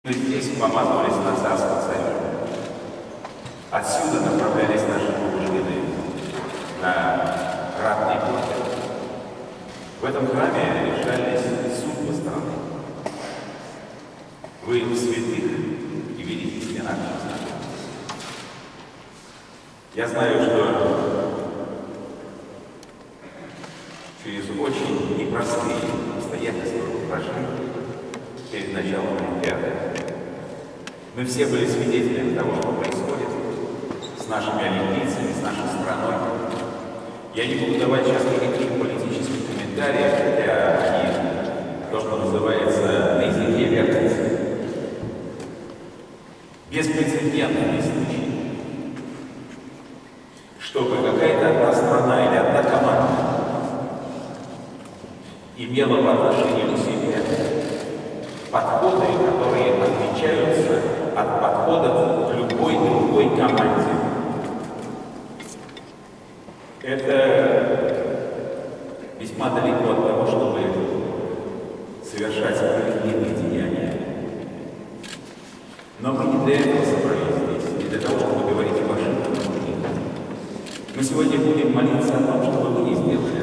Мы здесь помазывались на царство царя. Отсюда направлялись наши мужчины на ратный путь. В этом храме решались судьбы страны. Вы в святых и великих стенах находитесь. Я знаю, что через очень непростые обстоятельства прошли перед началом Олимпиады. Мы все были свидетелями того, что происходит с нашими олимпийцами, с нашей страной. Я не буду давать сейчас никаких политических комментариев, хотя они, то, что называется, на языке вертятся. Беспрецедентный случай, чтобы какая-то одна страна или одна команда имела по отношению к себе подходы, которые отличаются от подходов к любой другой команде. Это весьма далеко от того, чтобы совершать справедливые деяния. Но мы не для этого собрались здесь, не для того, чтобы говорить о ошибках других. Мы сегодня будем молиться о том, чтобы вы не сделали